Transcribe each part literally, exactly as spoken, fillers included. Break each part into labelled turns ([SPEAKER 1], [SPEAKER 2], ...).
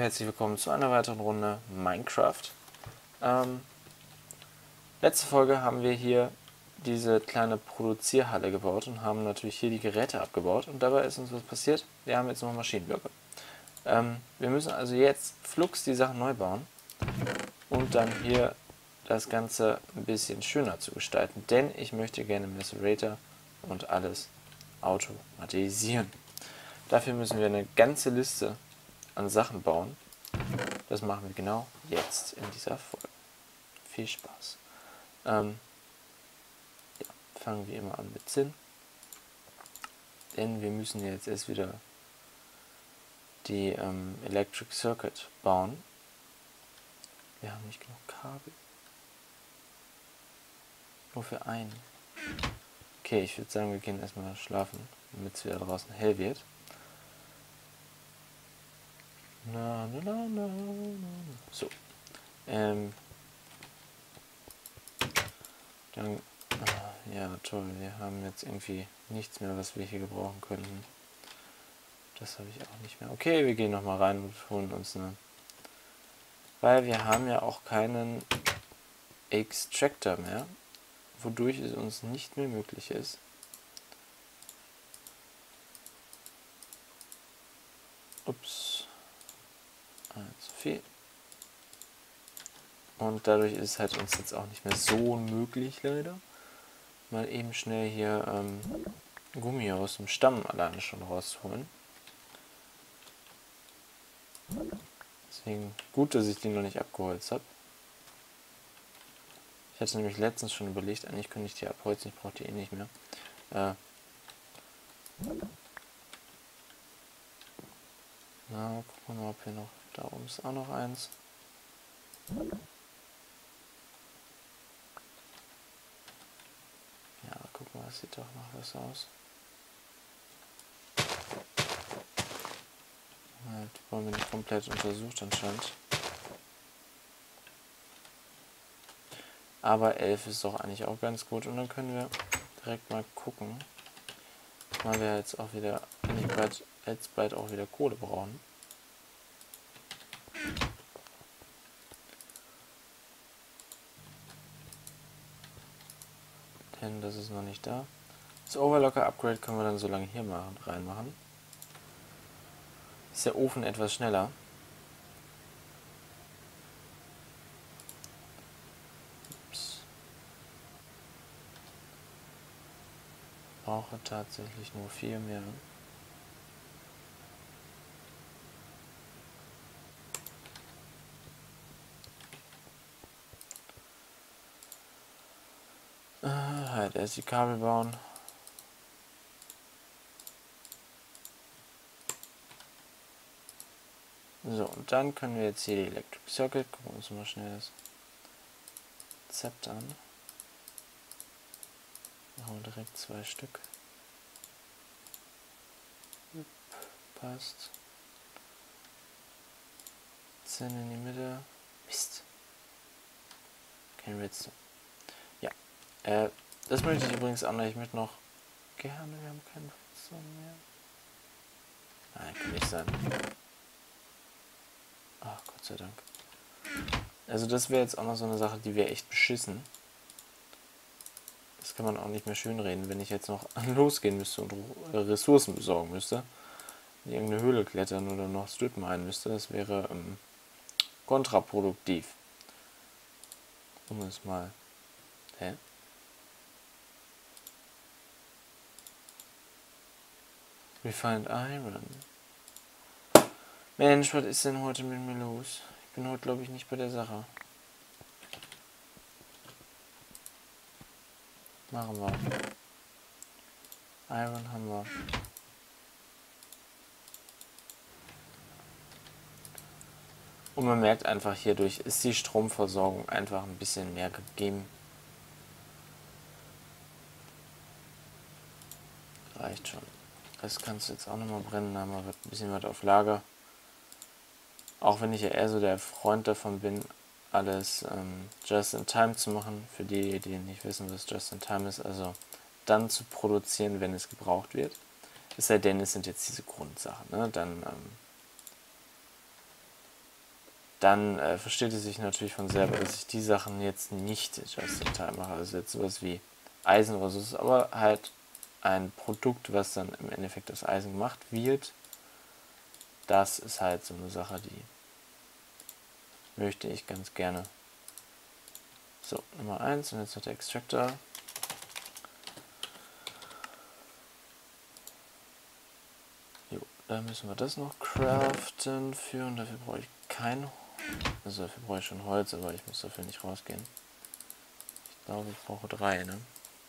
[SPEAKER 1] herzlich willkommen zu einer weiteren Runde Minecraft. Ähm, letzte Folge haben wir hier diese kleine Produzierhalle gebaut und haben natürlich hier die Geräte abgebaut. Und dabei ist uns was passiert. Wir haben jetzt noch Maschinenblöcke. Ähm, wir müssen also jetzt flugs die Sachen neu bauen und dann hier das Ganze ein bisschen schöner zu gestalten. Denn ich möchte gerne Macerator und alles automatisieren. Dafür müssen wir eine ganze Liste an Sachen bauen. Das machen wir genau jetzt in dieser Folge. Viel Spaß. Ähm, ja, fangen wir immer an mit Zinn. Denn wir müssen jetzt erst wieder die ähm, Electric Circuit bauen. Wir haben nicht genug Kabel. Nur für einen. Okay, ich würde sagen, wir gehen erstmal schlafen, damit es wieder draußen hell wird. Na, na, na, na, na. So. Ähm. Dann. Ah, ja, toll. Wir haben jetzt irgendwie nichts mehr, was wir hier gebrauchen könnten. Das habe ich auch nicht mehr. Okay, wir gehen nochmal rein und holen uns eine. Weil wir haben ja auch keinen Extractor mehr, wodurch es uns nicht mehr möglich ist, ups, zu viel. Und dadurch ist es halt uns jetzt auch nicht mehr so möglich, leider, mal eben schnell hier ähm, Gummi aus dem Stamm alleine schon rauszuholen. Deswegen gut, dass ich die noch nicht abgeholzt habe. Ich hatte nämlich letztens schon überlegt, eigentlich könnte ich die abholzen, ich brauche die eh nicht mehr. Äh, na, gucken wir mal, ob hier noch, da oben ist auch noch eins. Ja, guck mal, das sieht doch noch was aus. Ja, die wollen wir nicht komplett untersucht anscheinend. Aber elf ist doch eigentlich auch ganz gut. Und dann können wir direkt mal gucken, weil wir jetzt auch wieder, nicht bald, jetzt bald auch wieder Kohle brauchen. Denn das ist noch nicht da. Das Overlocker Upgrade können wir dann so lange hier machen, reinmachen. Ist der Ofen etwas schneller. Ups. Brauche tatsächlich nur vier mehr. Äh, halt erst die Kabel bauen. So, und dann können wir jetzt hier die Electric Circuit, gucken wir uns mal schnell das Rezept an. Machen wir direkt zwei Stück. Passt. Zinn in die Mitte. Mist. Kein Redstone. Ja. Äh, das möchte ich übrigens auch noch. Ich möchte noch gerne, wir haben keinen Redstone mehr. Nein, kann nicht sein. Ach, Gott sei Dank. Also das wäre jetzt auch noch so eine Sache, die wäre echt beschissen. Das kann man auch nicht mehr schönreden, wenn ich jetzt noch losgehen müsste und Ressourcen besorgen müsste. In irgendeine Höhle klettern oder noch Strip minen müsste. Das wäre ähm, kontraproduktiv. Um es mal. Hä? Refined Iron. Mensch, was ist denn heute mit mir los? Ich bin heute, glaube ich, nicht bei der Sache. Machen wir. Iron haben wir. Und man merkt einfach, hierdurch ist die Stromversorgung einfach ein bisschen mehr gegeben. Reicht schon. Das kannst du jetzt auch nochmal brennen, da haben wir ein bisschen was auf Lager. Auch wenn ich ja eher so der Freund davon bin, alles ähm, just in time zu machen. Für die, die nicht wissen, was just in time ist, also dann zu produzieren, wenn es gebraucht wird. Es sei denn, es sind jetzt diese Grundsachen, ne? Dann ähm, dann äh, versteht es sich natürlich von selber, dass ich die Sachen jetzt nicht just in time mache. Also jetzt sowas wie Eisen oder so, ist aber halt ein Produkt, was dann im Endeffekt das Eisen gemacht wird. Das ist halt so eine Sache, die möchte ich ganz gerne. So, Nummer eins und jetzt noch der Extractor. Jo, da müssen wir das noch craften für und dafür brauche ich kein, also dafür brauche ich schon Holz, aber ich muss dafür nicht rausgehen. Ich glaube, ich brauche drei, ne?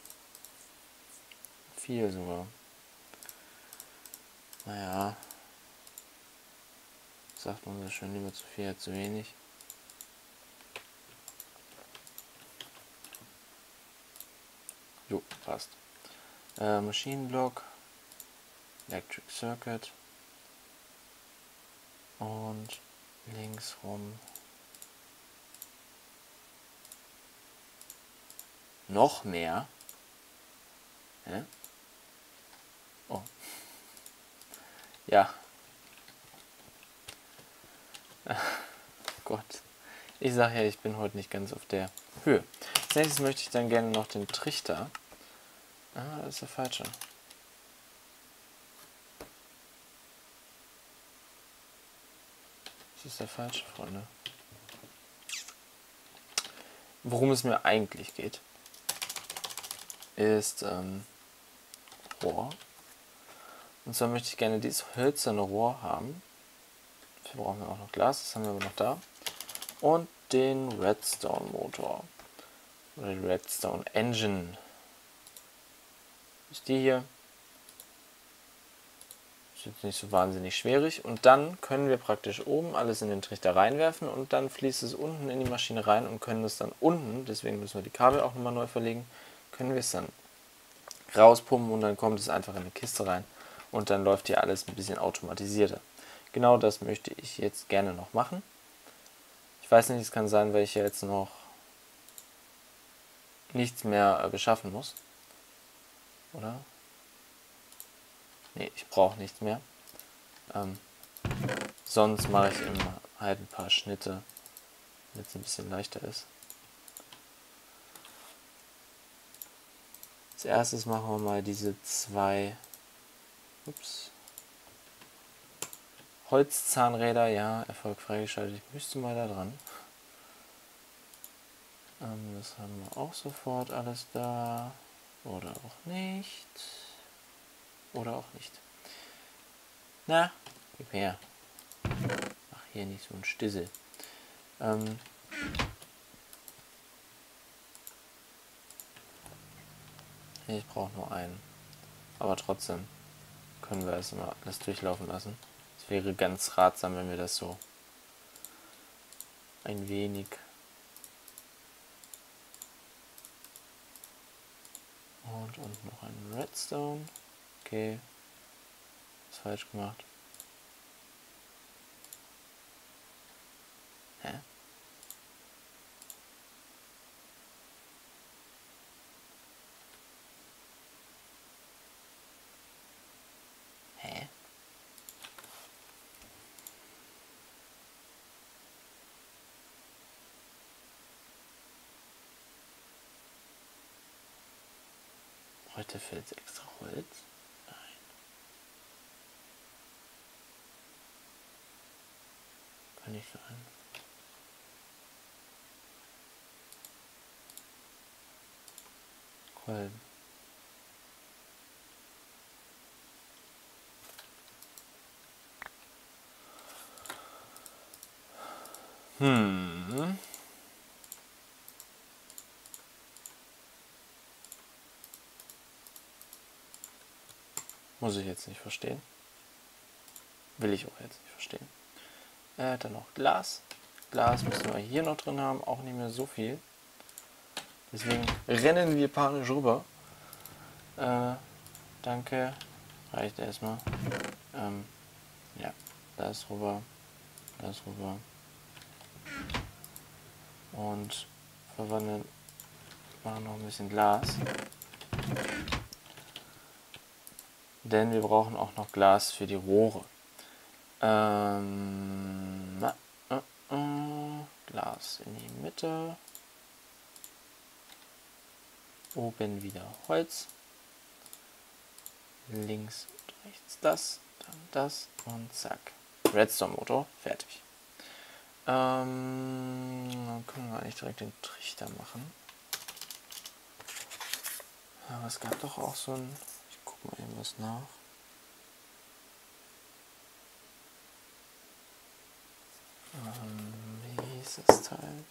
[SPEAKER 1] Vier sogar. Naja. Sagt man so schön, lieber zu viel als zu wenig. Jo, passt. Äh, Maschinenblock, Electric Circuit und links rum noch mehr. Hä? Oh. Ja. Gott. Ich sage ja, ich bin heute nicht ganz auf der Höhe. Als nächstes möchte ich dann gerne noch den Trichter. Ah, das ist der falsche. Das ist der falsche, Freunde. Worum es mir eigentlich geht, ist ähm, Rohr. Und zwar möchte ich gerne dieses hölzerne Rohr haben. Dafür brauchen wir auch noch Glas, das haben wir aber noch da. Und den Redstone Motor. Oder die Redstone Engine. Ist die hier. Ist jetzt nicht so wahnsinnig schwierig. Und dann können wir praktisch oben alles in den Trichter reinwerfen und dann fließt es unten in die Maschine rein und können es dann unten, deswegen müssen wir die Kabel auch nochmal neu verlegen, können wir es dann rauspumpen und dann kommt es einfach in eine Kiste rein und dann läuft hier alles ein bisschen automatisierter. Genau das möchte ich jetzt gerne noch machen. Ich weiß nicht, es kann sein, weil ich jetzt noch nichts mehr äh, beschaffen muss. Oder? Ne, ich brauche nichts mehr. Ähm, sonst mache ich immer halt ein paar Schnitte, damit es ein bisschen leichter ist. Als erstes machen wir mal diese zwei ups, Holzzahnräder. Ja, Erfolg freigeschaltet. Ich müsste mal da dran. Ähm, das haben wir auch sofort alles da. Oder auch nicht. Oder auch nicht. Na, gib her. Mach hier nicht so ein Stissel. Ähm, ich brauche nur einen. Aber trotzdem können wir es immer alles durchlaufen lassen. Es wäre ganz ratsam, wenn wir das so ein wenig und, und noch ein Redstone. Okay. Ist falsch gemacht. Hä? Hä? Heute fehlt extra Holz? Nein. Kann nicht sein. Kolben. Hm. Muss ich jetzt nicht verstehen. Will ich auch jetzt nicht verstehen. Äh, dann noch Glas. Glas müssen wir hier noch drin haben, auch nicht mehr so viel. Deswegen rennen wir panisch rüber. Äh, danke. Reicht erstmal. Ähm, ja, das rüber. Das rüber. Und verwandeln. Machen noch ein bisschen Glas. Denn wir brauchen auch noch Glas für die Rohre. Ähm, äh, äh, das in die Mitte. Oben wieder Holz. Links und rechts das, dann das und zack. Redstone-Motor, fertig. Ähm, dann können wir eigentlich direkt den Trichter machen. Aber es gab doch auch so ein... Ich gucke mal eben was nach. Ähm, wie hieß das Teil?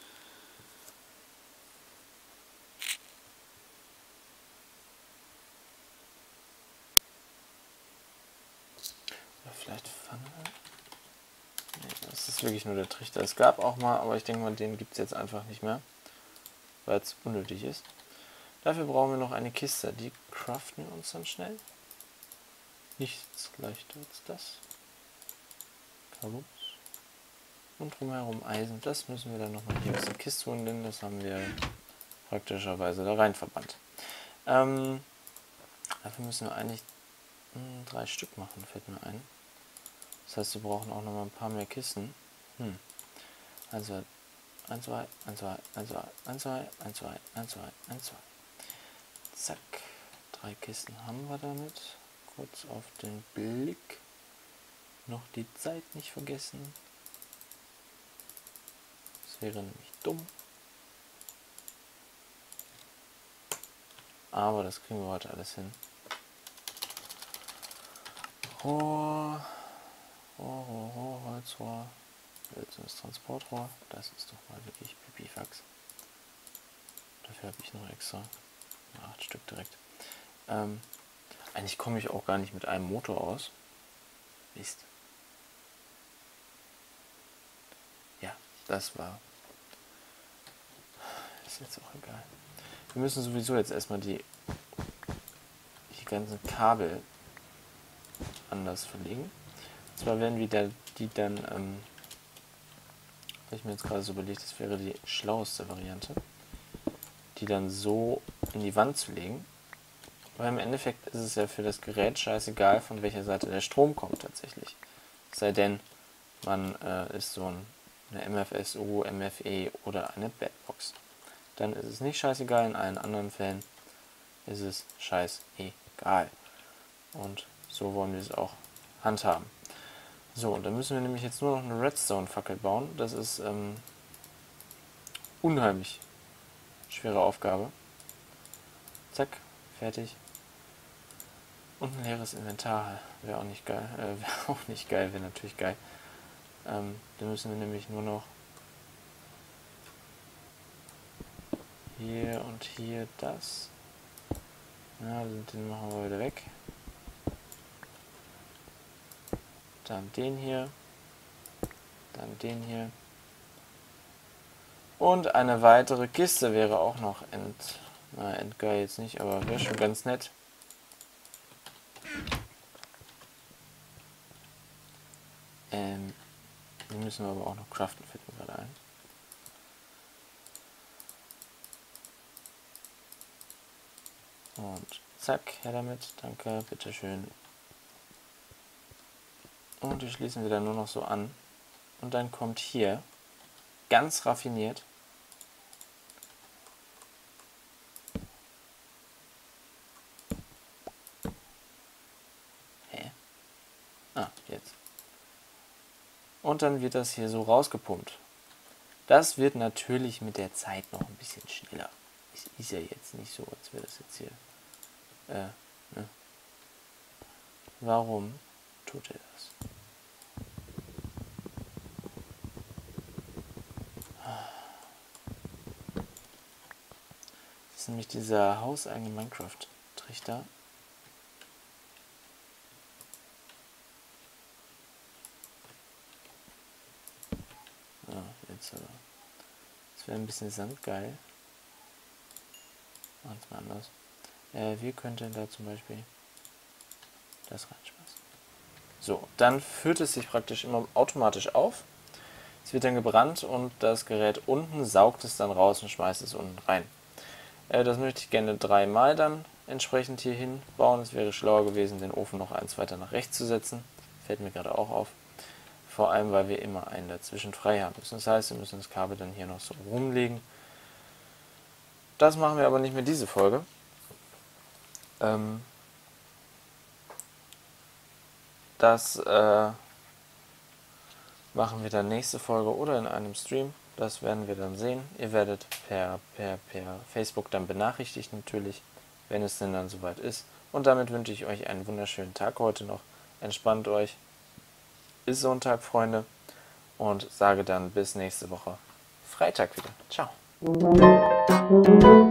[SPEAKER 1] Oder vielleicht Pfanne? Nee, das ist wirklich nur der Trichter. Es gab auch mal, aber ich denke mal, den gibt es jetzt einfach nicht mehr, weil es unnötig ist. Dafür brauchen wir noch eine Kiste. Die craften wir uns dann schnell. Nichts leichter als das. Kabus. Und drumherum Eisen. Das müssen wir dann nochmal hier aus der Kiste holen, denn das haben wir praktischerweise da rein verbannt. Ähm, dafür müssen wir eigentlich mh, drei Stück machen, fällt mir ein. Das heißt, wir brauchen auch nochmal ein paar mehr Kisten. Hm. Also eins, zwei, eins, zwei, eins, zwei, eins, zwei, eins, zwei, eins, zwei, eins, zwei. Zack. Drei Kisten haben wir damit. Kurz auf den Blick. Noch die Zeit nicht vergessen. Das wäre nämlich dumm. Aber das kriegen wir heute alles hin. Rohr, Rohr, Rohr, Rohr, Holzrohr. Jetzt das Transportrohr. Das ist doch mal wirklich Pipifax. Dafür habe ich noch extra acht Stück direkt. Ähm, eigentlich komme ich auch gar nicht mit einem Motor aus. Mist. Ja, das war. Ist jetzt auch egal. Wir müssen sowieso jetzt erstmal die, die ganzen Kabel anders verlegen. Und zwar werden wir da, die dann, ähm, habe ich mir jetzt gerade so überlegt, das wäre die schlaueste Variante, die dann so in die Wand zu legen. Weil im Endeffekt ist es ja für das Gerät scheißegal, von welcher Seite der Strom kommt tatsächlich. Es sei denn, man äh, ist so ein, eine M F S U, M F E oder eine Bedbox. Dann ist es nicht scheißegal, in allen anderen Fällen ist es scheißegal. Und so wollen wir es auch handhaben. So, und dann müssen wir nämlich jetzt nur noch eine Redstone-Fackel bauen. Das ist ähm, unheimlich schwere Aufgabe. Zack, fertig. Und ein leeres Inventar wäre auch nicht geil. Äh, wäre auch nicht geil, wäre natürlich geil. Ähm, dann müssen wir nämlich nur noch hier und hier das. Ja, den machen wir wieder weg. Dann den hier. Dann den hier. Und eine weitere Kiste wäre auch noch ent... Na, entgeil jetzt nicht, aber wäre schon ganz nett. Ähm, die müssen wir aber auch noch craften, fällt mir gerade ein. Und zack, her damit, danke, bitteschön. Und die schließen wir dann nur noch so an. Und dann kommt hier, ganz raffiniert, hä? Ah, jetzt. Und dann wird das hier so rausgepumpt. Das wird natürlich mit der Zeit noch ein bisschen schneller. Es ist ja jetzt nicht so, als wäre das jetzt hier. Äh, ne? Warum tut er das? Das ist nämlich dieser hauseigene Minecraft-Trichter. Ja, jetzt aber. Das wäre ein bisschen sandgeil. Machen wir mal anders. Äh, wir könnten da zum Beispiel das reinschmeißen. So, dann füllt es sich praktisch immer automatisch auf. Es wird dann gebrannt und das Gerät unten saugt es dann raus und schmeißt es unten rein. Äh, das möchte ich gerne dreimal dann entsprechend hier hinbauen. Es wäre schlauer gewesen, den Ofen noch eins weiter nach rechts zu setzen. Fällt mir gerade auch auf. vor allem weil wir immer einen dazwischen frei haben müssen. Das heißt, wir müssen das Kabel dann hier noch so rumlegen. Das machen wir aber nicht mehr diese Folge. Ähm, das äh, machen wir dann nächste Folge oder in einem Stream. Das werden wir dann sehen. Ihr werdet per, per, per Facebook dann benachrichtigt natürlich, wenn es denn dann soweit ist. Und damit wünsche ich euch einen wunderschönen Tag heute noch. Entspannt euch. Ist Sonntag, Freunde. Und sage dann bis nächste Woche Freitag wieder. Ciao.